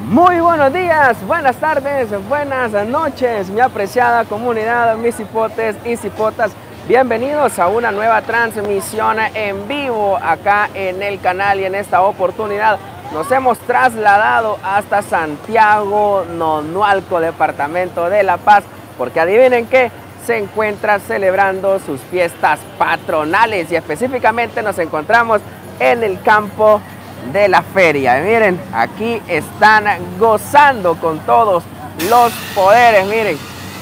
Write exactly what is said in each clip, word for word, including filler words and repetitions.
Muy buenos días, buenas tardes, buenas noches, mi apreciada comunidad, mis hipotes y cipotas. Bienvenidos a una nueva transmisión en vivo acá en el canal, y en esta oportunidad nos hemos trasladado hasta Santiago Nonualco, departamento de La Paz, porque adivinen qué, se encuentra celebrando sus fiestas patronales, y específicamente nos encontramos en el campo de la feria. Miren, aquí están gozando con todos los poderes. Miren,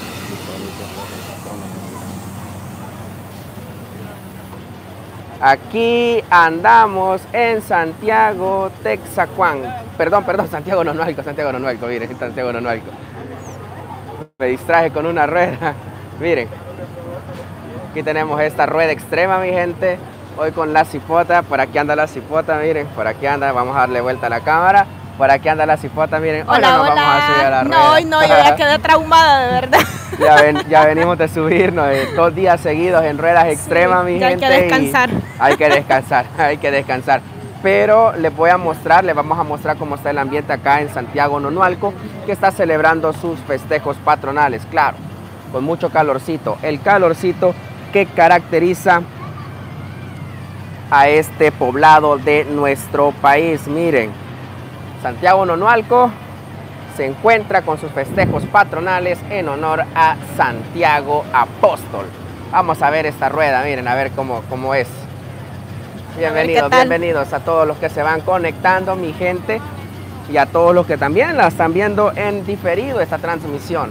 aquí andamos en Santiago Texacuán, perdón, perdón, Santiago Nonualco, Santiago Nonualco, miren, Santiago Nonualco. Me distraje con una rueda. Miren, aquí tenemos esta rueda extrema, mi gente. Hoy con la cipota, por aquí anda la cipota, miren, por aquí anda, vamos a darle vuelta a la cámara. Por aquí anda la cipota, miren. Hola, hola, nos hola. Vamos a subir a la rueda. No, hoy no, yo ya quedé traumada, de verdad. Ya, ven, ya venimos de subirnos eh, dos días seguidos en ruedas extremas, sí, mi ya gente. Hay que descansar. Hay que descansar, hay que descansar. Pero les voy a mostrar, les vamos a mostrar cómo está el ambiente acá en Santiago Nonualco, que está celebrando sus festejos patronales, claro, con mucho calorcito. El calorcito que caracteriza a este poblado de nuestro país. Miren, Santiago Nonualco se encuentra con sus festejos patronales en honor a Santiago Apóstol. Vamos a ver esta rueda, miren, a ver cómo, cómo es. Bienvenidos, bienvenidos a todos los que se van conectando, mi gente, y a todos los que también la están viendo en diferido esta transmisión.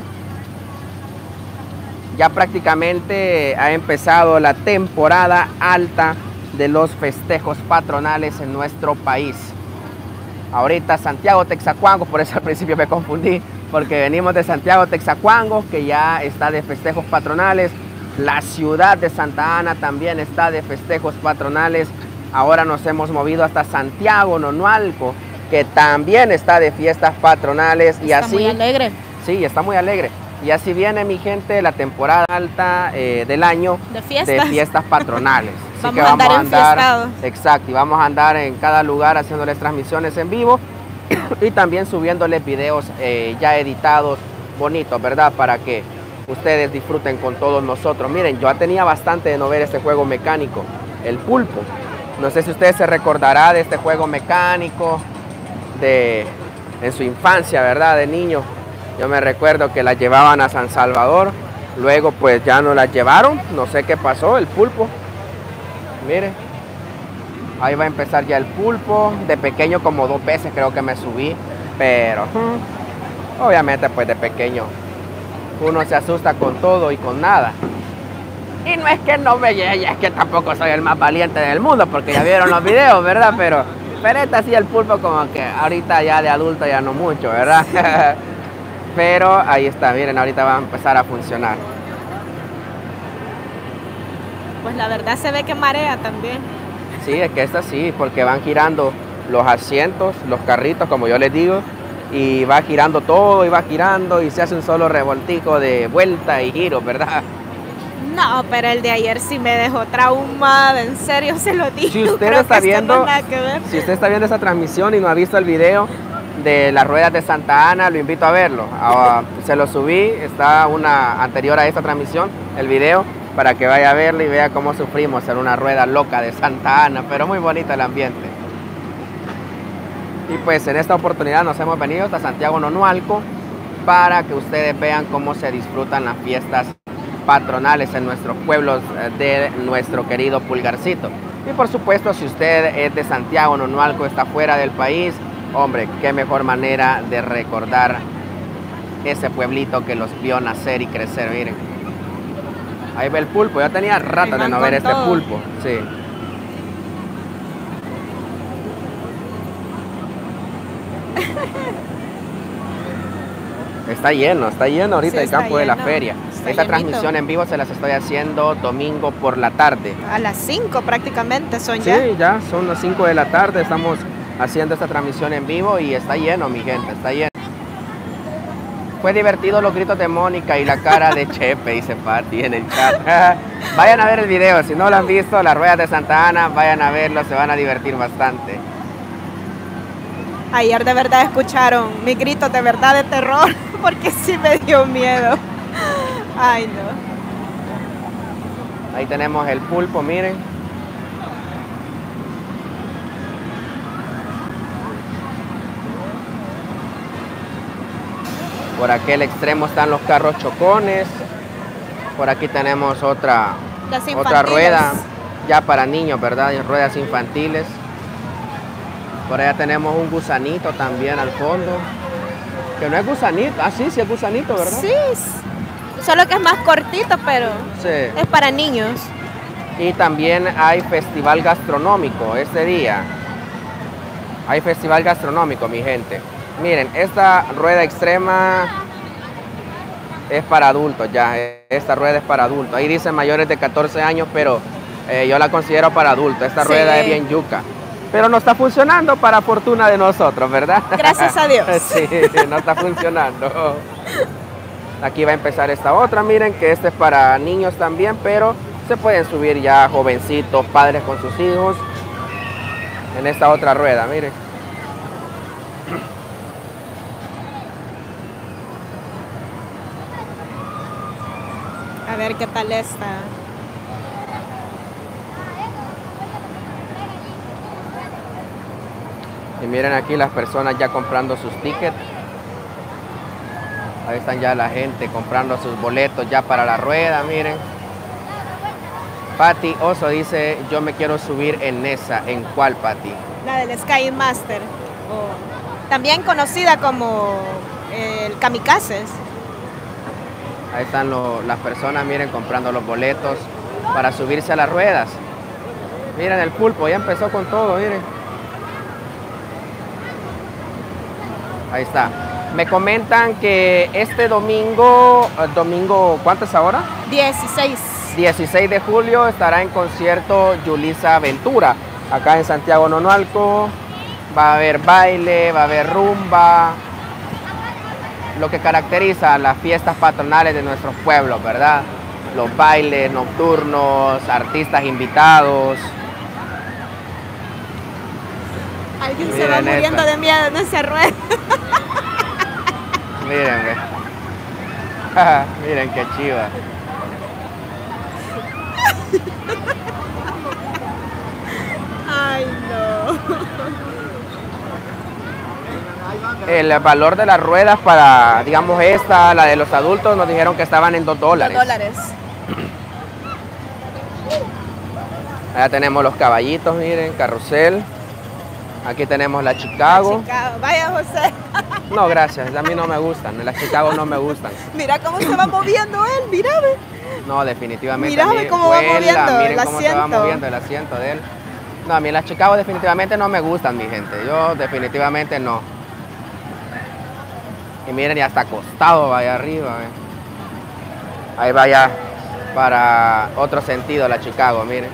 Ya prácticamente ha empezado la temporada alta de los festejos patronales en nuestro país. Ahorita Santiago Texacuango, por eso al principio me confundí, porque venimos de Santiago Texacuango, que ya está de festejos patronales. La ciudad de Santa Ana también está de festejos patronales. Ahora nos hemos movido hasta Santiago Nonualco, que también está de fiestas patronales. Y está así, muy alegre. Sí, está muy alegre. Y así viene, mi gente, la temporada alta eh, del año de fiestas, de fiestas patronales. Así vamos que a vamos andar a andar, enfiestados. exacto, y vamos a andar en cada lugar haciéndoles transmisiones en vivo y también subiéndoles videos eh, ya editados, bonitos, ¿verdad? Para que ustedes disfruten con todos nosotros. Miren, yo tenía bastante de no ver este juego mecánico, el pulpo. No sé si ustedes se recordará de este juego mecánico de, en su infancia, ¿verdad? De niño. Yo me recuerdo que la llevaban a San Salvador, luego pues ya no la llevaron, no sé qué pasó, el pulpo. Miren, ahí va a empezar ya el pulpo. De pequeño como dos veces creo que me subí, pero obviamente pues de pequeño uno se asusta con todo y con nada. Y no es que no me llegue, es que tampoco soy el más valiente del mundo, porque ya vieron los videos, ¿verdad? Pero, pero esta sí, el pulpo como que ahorita ya de adulto ya no mucho, ¿verdad? Sí. Pero ahí está, miren, ahorita va a empezar a funcionar. Pues la verdad se ve que marea también. Sí, es que esta sí, porque van girando los asientos, los carritos, como yo les digo, y va girando todo, y va girando, y se hace un solo revoltijo de vuelta y giro, ¿verdad? No, pero el de ayer sí me dejó traumada, en serio se lo digo. Si usted Creo está que viendo, no nada que ver. Si usted está viendo esa transmisión y no ha visto el video de las ruedas de Santa Ana, lo invito a verlo. Uh, se lo subí, está una anterior a esta transmisión, el video, para que vaya a verlo y vea cómo sufrimos en una rueda loca de Santa Ana, pero muy bonito el ambiente. Y pues en esta oportunidad nos hemos venido hasta Santiago Nonualco para que ustedes vean cómo se disfrutan las fiestas patronales en nuestros pueblos de nuestro querido Pulgarcito. Y por supuesto, si usted es de Santiago Nonualco, está fuera del país, hombre, qué mejor manera de recordar ese pueblito que los vio nacer y crecer. Miren, ahí ve el pulpo. Yo tenía rato de no ver este pulpo. Sí. Está lleno, está lleno ahorita sí, el campo lleno de la feria. Esta llenito. Transmisión en vivo se las estoy haciendo domingo por la tarde. A las cinco prácticamente son sí, ya. Sí, ya son las cinco de la tarde. Estamos haciendo esta transmisión en vivo y está lleno, mi gente, está lleno. Fue divertido los gritos de Mónica y la cara de Chepe, dice Pati en el chat. Vayan a ver el video, si no lo han visto, las ruedas de Santa Ana, vayan a verlo, se van a divertir bastante. Ayer de verdad escucharon mis gritos de verdad de terror, porque sí me dio miedo. Ay, no. Ahí tenemos el pulpo, miren. Por aquel extremo están los carros chocones. Por aquí tenemos otra, otra rueda, ya para niños, ¿verdad? Ruedas infantiles. Por allá tenemos un gusanito también al fondo. Que no es gusanito. Ah, sí, sí es gusanito, ¿verdad? Sí, solo que es más cortito, pero sí, es para niños. Y también hay festival gastronómico este día. Hay festival gastronómico, mi gente. Miren, esta rueda extrema es para adultos ya. Esta rueda es para adultos. Ahí dice mayores de catorce años, pero eh, yo la considero para adultos. Esta sí. rueda es bien yuca. Pero no está funcionando para fortuna de nosotros, ¿verdad? Gracias a Dios. Sí, no está funcionando. Aquí va a empezar esta otra. Miren que este es para niños también, pero se pueden subir ya jovencitos, padres con sus hijos. En esta otra rueda, miren. A ver qué tal está. Y miren aquí las personas ya comprando sus tickets. Ahí están ya la gente comprando sus boletos ya para la rueda, miren. Patti Oso dice, yo me quiero subir en esa. ¿En cuál, Patti? La del Sky Master. O también conocida como el Kamikazes. Ahí están lo, las personas, miren, comprando los boletos para subirse a las ruedas. Miren el pulpo, ya empezó con todo, miren. Ahí está. Me comentan que este domingo, domingo, ¿cuánto es ahora? dieciséis. dieciséis de julio estará en concierto Yulisa Ventura, acá en Santiago Nonualco. Va a haber baile, va a haber rumba, lo que caracteriza las fiestas patronales de nuestros pueblos, ¿verdad? Los bailes nocturnos, artistas invitados. Alguien Miren se va muriendo esta. de miedo en esa rueda. Miren, miren qué chiva. Ay, no. El valor de las ruedas para, digamos, esta, la de los adultos, nos dijeron que estaban en dos dólares. Dos dólares. Allá tenemos los caballitos, miren, carrusel. Aquí tenemos la Chicago. La Chicago. Vaya, José. No, gracias, a mí no me gustan, las Chicago no me gustan. Mira cómo se va moviendo él, mírame. No, definitivamente. Mírame cómo va moviendo miren el cómo asiento. se va moviendo el asiento de él. No, a mí las Chicago definitivamente no me gustan, mi gente. Yo definitivamente no. Y miren, ya está acostado, vaya arriba. ¿eh? Ahí vaya para otro sentido la Chicago, miren.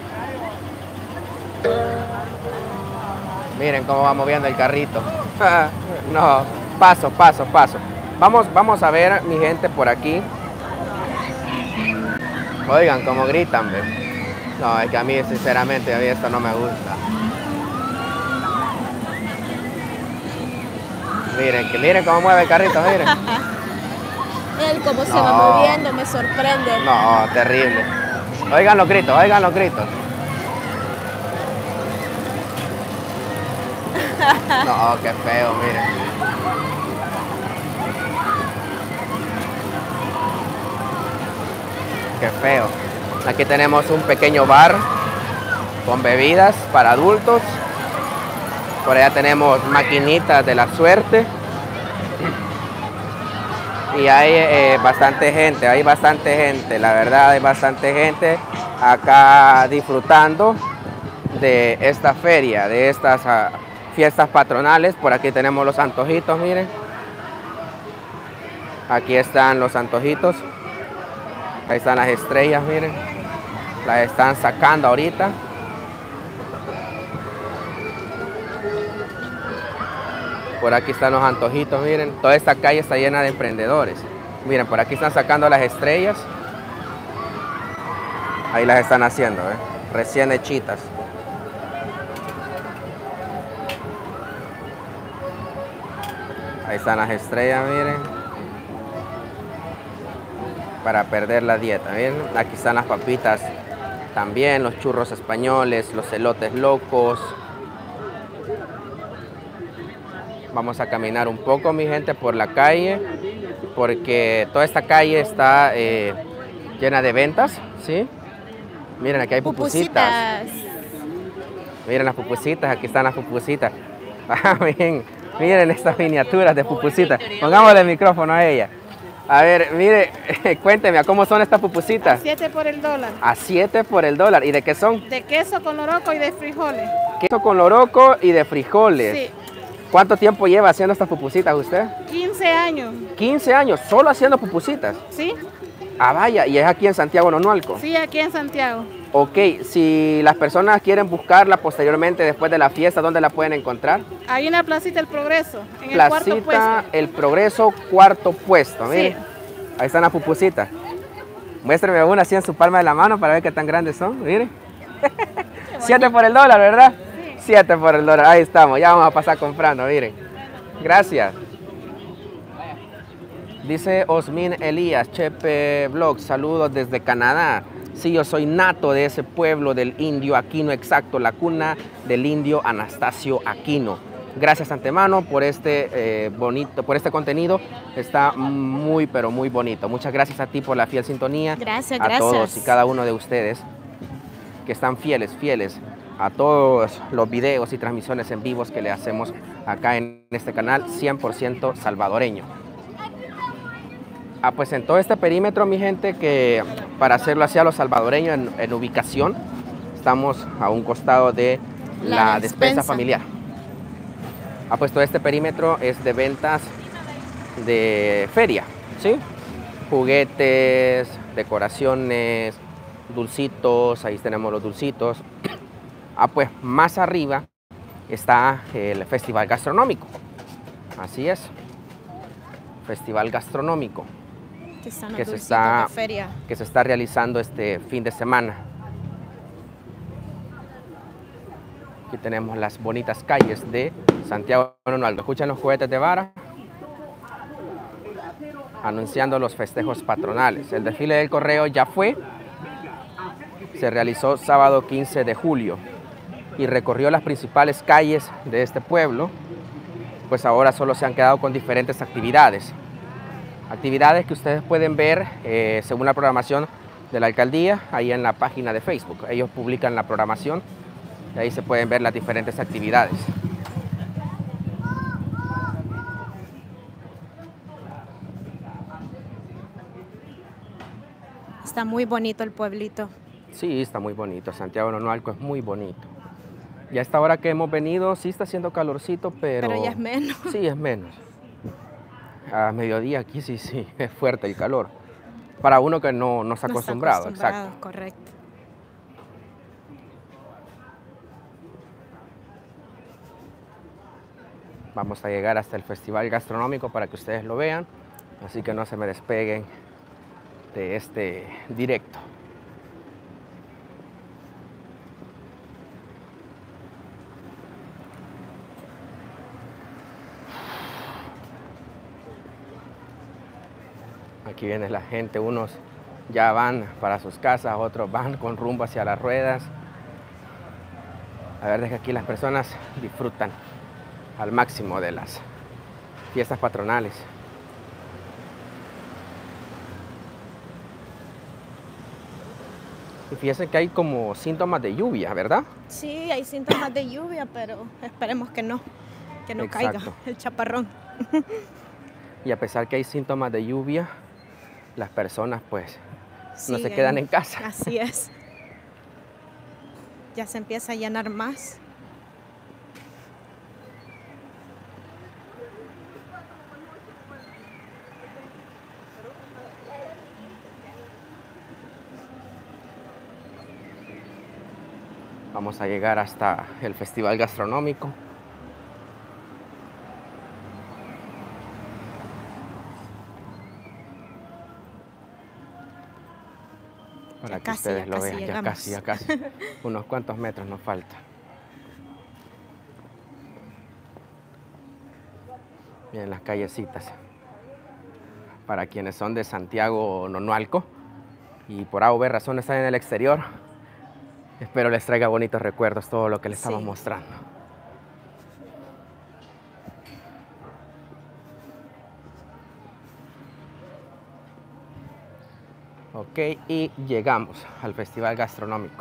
Miren cómo va moviendo el carrito. No, paso, paso, paso. Vamos, vamos a ver, mi gente, por aquí. Oigan cómo gritan, ¿ves? No, es que a mí, sinceramente, a mí esto no me gusta. Miren, que miren cómo mueve el carrito, miren. Él cómo se no. va moviendo, me sorprende. No, terrible. Oigan los gritos, oigan los gritos. No, qué feo, miren. Qué feo. Aquí tenemos un pequeño bar con bebidas para adultos. Por allá tenemos maquinitas de la suerte. Y hay eh, bastante gente, hay bastante gente, la verdad hay bastante gente acá disfrutando de esta feria, de estas uh, fiestas patronales. Por aquí tenemos los antojitos, miren. Aquí están los antojitos. Ahí están las estrellas, miren. Las están sacando ahorita. Por aquí están los antojitos, miren. Toda esta calle está llena de emprendedores. Miren, por aquí están sacando las estrellas. Ahí las están haciendo, ¿eh? Recién hechitas. Ahí están las estrellas, miren. Para perder la dieta, miren. Aquí están las papitas también, los churros españoles, los elotes locos. Vamos a caminar un poco, mi gente, por la calle, porque toda esta calle está eh, llena de ventas, ¿sí? Miren, aquí hay pupusitas. Pupusitas. Miren las pupusitas, aquí están las pupusitas. Ah, miren, miren estas miniaturas de pupusitas. Pongámosle el micrófono a ella. A ver, mire, cuénteme, ¿a cómo son estas pupusitas? siete por el dólar. A siete por el dólar. ¿Y de qué son? De queso con loroco y de frijoles. Queso con loroco y de frijoles. Sí. ¿Cuánto tiempo lleva haciendo estas pupusitas usted? quince años. quince años, solo haciendo pupusitas. Sí. Ah, vaya, y es aquí en Santiago Nonualco. Sí, aquí en Santiago. Ok, si las personas quieren buscarla posteriormente después de la fiesta, ¿dónde la pueden encontrar? Hay una placita El Progreso, en el Placita cuarto puesto. El Progreso, cuarto puesto, miren. Sí. Ahí están las pupusitas. Muéstreme una así en su palma de la mano para ver qué tan grandes son, miren. siete por el dólar, ¿verdad? Sí. siete por el dólar, ahí estamos, ya vamos a pasar comprando, miren. Gracias. Dice Osmin Elías, Chepe Blog, saludos desde Canadá. Sí, yo soy nato de ese pueblo del indio Aquino, exacto, la cuna del indio Anastasio Aquino. Gracias antemano por este eh, bonito, por este contenido, está muy pero muy bonito. Muchas gracias a ti por la fiel sintonía. Gracias, a gracias. todos y cada uno de ustedes que están fieles, fieles a todos los videos y transmisiones en vivos que le hacemos acá en este canal cien por ciento salvadoreño. Ah, pues en todo este perímetro, mi gente, que para hacerlo hacia los salvadoreños en, en ubicación, estamos a un costado de la, La despensa. despensa familiar. Ah, pues todo este perímetro es de ventas de feria, ¿sí? Juguetes, decoraciones, dulcitos, ahí tenemos los dulcitos. Ah, pues más arriba está el festival gastronómico. Así es, festival gastronómico. Que, están Que los se, dulcitos está, de feria. que se está realizando este fin de semana. Aquí tenemos las bonitas calles de Santiago Nonualco. Escuchan los cohetes de vara anunciando los festejos patronales. El desfile del correo ya fue, se realizó sábado quince de julio y recorrió las principales calles de este pueblo. Pues ahora solo se han quedado con diferentes actividades. Actividades que ustedes pueden ver eh, según la programación de la alcaldía, ahí en la página de Facebook. Ellos publican la programación y ahí se pueden ver las diferentes actividades. Está muy bonito el pueblito. Sí, está muy bonito. Santiago Nonualco es muy bonito. Y a esta hora que hemos venido, sí está haciendo calorcito, pero... Pero ya es menos. Sí, es menos. A mediodía aquí sí, sí, es fuerte el calor. Para uno que no, no está No está acostumbrado, acostumbrado, exacto. correcto. Vamos a llegar hasta el festival gastronómico para que ustedes lo vean. Así que no se me despeguen de este directo. Aquí viene la gente, unos ya van para sus casas, otros van con rumbo hacia las ruedas. La verdad es que aquí las personas disfrutan al máximo de las fiestas patronales. Y fíjense que hay como síntomas de lluvia, ¿verdad? Sí, hay síntomas de lluvia, pero esperemos que no, que no Exacto. caiga el chaparrón. Y a pesar que hay síntomas de lluvia, las personas pues no se Siguen. quedan en casa. Así es. Ya se empieza a llenar más. Vamos a llegar hasta el festival gastronómico. Para Ya que casi, ustedes ya lo casi vean, ya llegamos. casi, ya casi. Unos cuantos metros nos falta. Miren las callecitas. Para quienes son de Santiago Nonualco y por A o B razón están en el exterior, espero les traiga bonitos recuerdos todo lo que les estamos Sí. mostrando. Ok, y llegamos al Festival Gastronómico.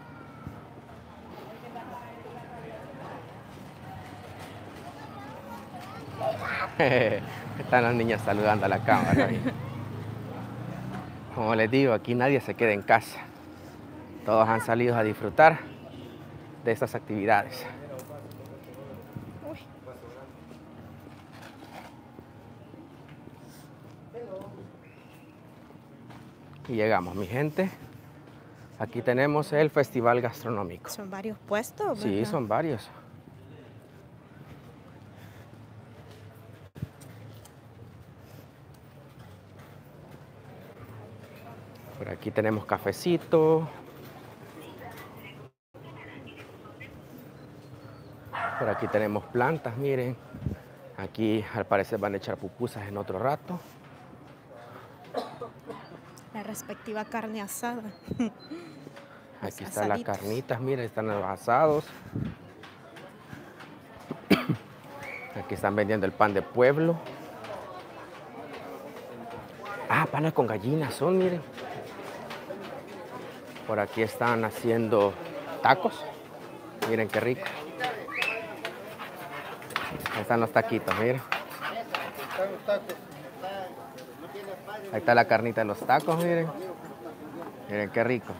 Están las niñas saludando a la cámara. Como les digo, aquí nadie se queda en casa. Todos han salido a disfrutar de estas actividades. Y llegamos, mi gente. Aquí tenemos el Festival Gastronómico. Son varios puestos, Sí, ¿verdad? son varios. Por aquí tenemos cafecito. Por aquí tenemos plantas, miren. Aquí al parecer van a echar pupusas en otro rato. La respectiva carne asada. Aquí Los están las asaditos. carnitas, miren, están los asados. Aquí están vendiendo el pan de pueblo. Ah, panes con gallinas son, miren. Por aquí están haciendo tacos. Miren qué rico. Ahí están los taquitos, miren. Ahí está la carnita de los tacos, miren. Miren qué rico.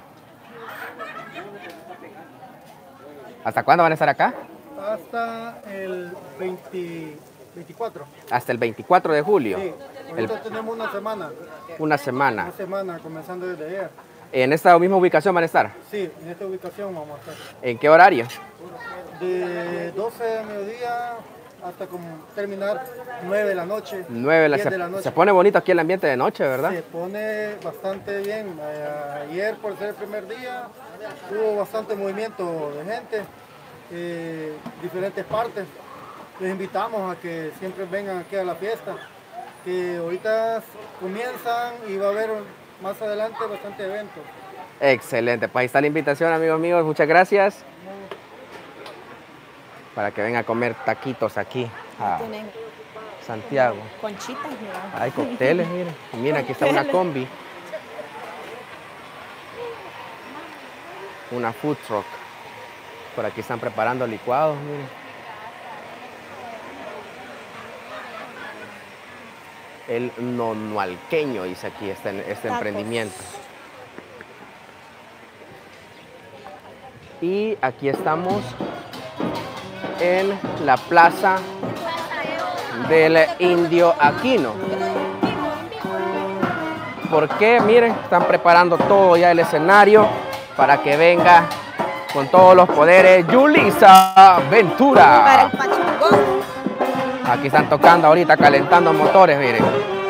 ¿Hasta cuándo van a estar acá? Hasta el veinte, veinticuatro. Hasta el veinticuatro de julio. Sí, El- ahorita tenemos una semana, una semana. una semana comenzando desde ayer. ¿En esta misma ubicación van a estar? Sí, en esta ubicación vamos a estar. ¿En qué horario? De doce de mediodía hasta como terminar nueve de la noche. nueve de la, diez se, de la noche. se pone bonito aquí el ambiente de noche, ¿verdad? Se pone bastante bien. Eh, Ayer, por ser el primer día, hubo bastante movimiento de gente, eh, diferentes partes. Les invitamos a que siempre vengan aquí a la fiesta, que ahorita comienzan y va a haber más adelante bastante eventos. Excelente, pues ahí está la invitación, amigos míos. Muchas gracias. Para que vengan a comer taquitos aquí a Tienen Santiago. conchitas, mira. Hay cócteles, miren. Y miren, aquí está una combi. Una food truck. Por aquí están preparando licuados, miren. El nonualqueño, dice aquí, este, este Tacos. emprendimiento. Y aquí estamos en la plaza del Indio Aquino. Porque miren, están preparando todo ya el escenario para que venga con todos los poderes Yulisa Para el Ventura. pachangón. Aquí están tocando ahorita, calentando motores, miren.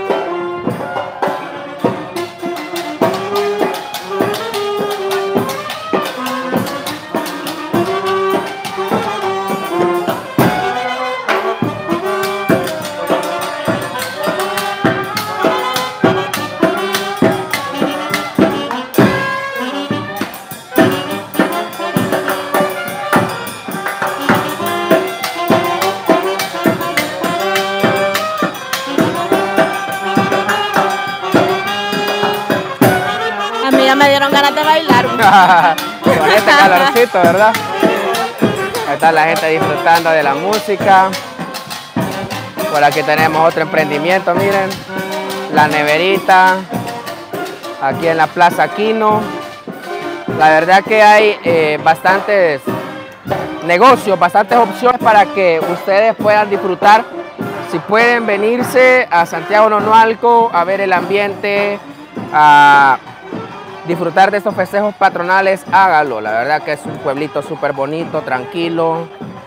A mí ya me dieron ganas de bailar. Con este calorcito, ¿verdad? Ahí está la gente disfrutando de la música. Por aquí tenemos otro emprendimiento, miren. La neverita. Aquí en la Plaza Aquino. La verdad que hay eh, bastantes negocios, bastantes opciones para que ustedes puedan disfrutar. Si pueden venirse a Santiago Nonualco a ver el ambiente, a disfrutar de estos festejos patronales, hágalo. La verdad que es un pueblito súper bonito, tranquilo.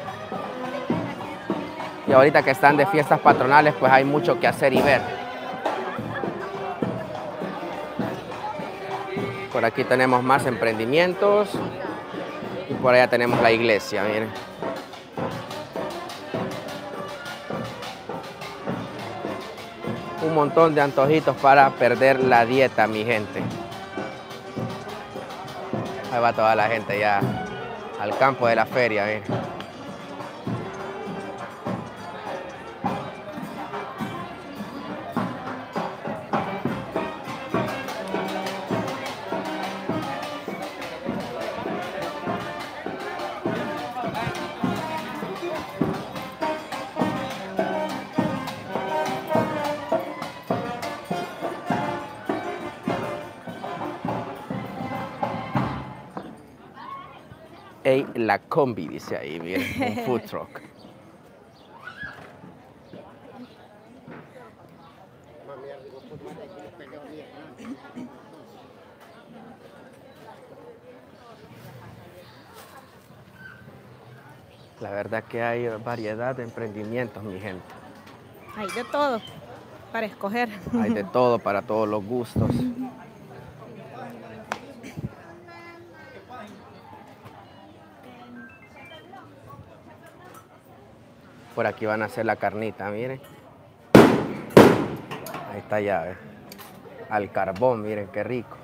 Y ahorita que están de fiestas patronales, pues hay mucho que hacer y ver. Por aquí tenemos más emprendimientos. Y por allá tenemos la iglesia, miren. un montón de antojitos para perder la dieta, mi gente. Ahí va toda la gente ya al campo de la feria, miren. Ey, la combi, dice ahí, miren, un food truck. La verdad que hay variedad de emprendimientos, mi gente. Hay de todo para escoger. Hay de todo para todos los gustos. Por aquí van a hacer la carnita, miren. Ahí está ya, ¿eh? Al carbón, miren qué rico.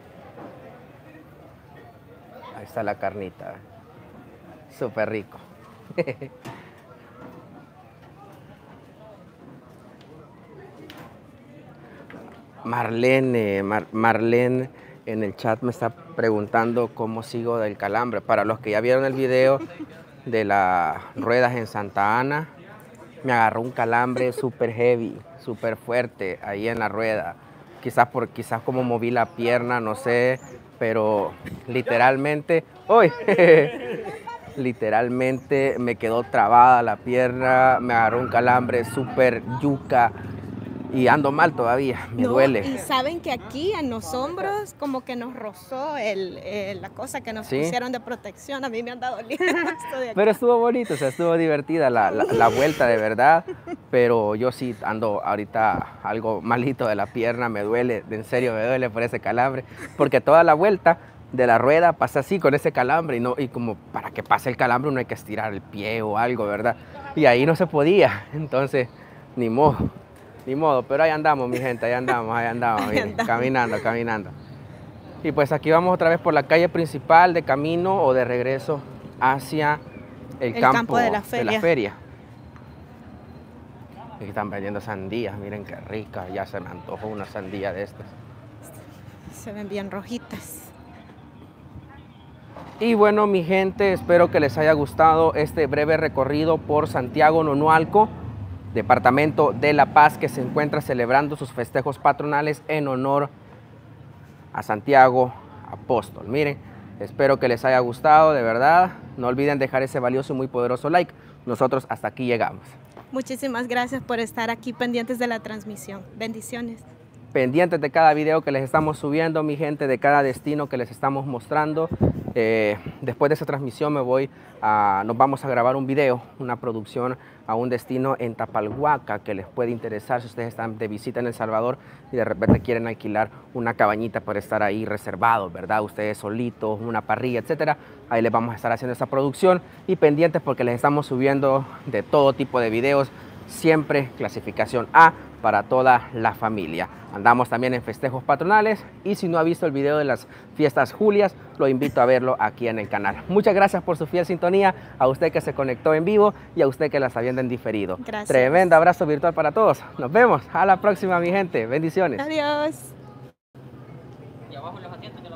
Ahí está la carnita, ¿eh? Súper rico. Marlene, Mar Marlene en el chat me está preguntando cómo sigo del calambre. Para los que ya vieron el video de las ruedas en Santa Ana, me agarró un calambre súper heavy, súper fuerte ahí en la rueda. Quizás por quizás como moví la pierna, no sé, pero literalmente, ¡uy! Literalmente me quedó trabada la pierna, me agarró un calambre súper yuca y ando mal todavía, me No, duele. y saben que aquí en los hombros como que nos rozó el, el- la cosa que nos ¿Sí? pusieron de protección. A mí me anda doliendo esto de aquí. Pero estuvo bonito, o sea, estuvo divertida la, la, la vuelta de verdad, pero yo sí ando ahorita algo malito de la pierna, me duele, en serio me duele por ese calambre, porque toda la vuelta de la rueda pasa así con ese calambre y, no, y como para que pase el calambre uno hay que estirar el pie o algo, ¿verdad? Y ahí no se podía, entonces ni modo, ni modo, pero ahí andamos mi gente, ahí andamos, ahí andamos, Ahí miren, andamos. caminando, caminando. Y pues aquí vamos otra vez por la calle principal de camino o de regreso hacia el, El campo, campo de la feria. feria. Aquí están vendiendo sandías, miren qué rica, ya se me antojó una sandía de estas. Se ven bien rojitas. Y bueno, mi gente, espero que les haya gustado este breve recorrido por Santiago Nonualco, departamento de La Paz, que se encuentra celebrando sus festejos patronales en honor a Santiago Apóstol. Miren, espero que les haya gustado, de verdad. No olviden dejar ese valioso y muy poderoso like. Nosotros hasta aquí llegamos. Muchísimas gracias por estar aquí pendientes de la transmisión. Bendiciones. Pendientes de cada video que les estamos subiendo, mi gente, de cada destino que les estamos mostrando. Eh, después de esa transmisión me voy a, nos vamos a grabar un video, una producción a un destino en Tapalhuaca que les puede interesar si ustedes están de visita en El Salvador y de repente quieren alquilar una cabañita para estar ahí reservados, ¿verdad? Ustedes solitos, una parrilla, etcétera. Ahí les vamos a estar haciendo esa producción y pendientes porque les estamos subiendo de todo tipo de videos, siempre clasificación A para toda la familia. Andamos también en festejos patronales y si no ha visto el video de las fiestas Julias, lo invito a verlo aquí en el canal. Muchas gracias por su fiel sintonía, a usted que se conectó en vivo y a usted que la está viendo en diferido. Gracias. Tremendo abrazo virtual para todos. Nos vemos. A la próxima, mi gente. Bendiciones. Adiós. Y abajo los asientos.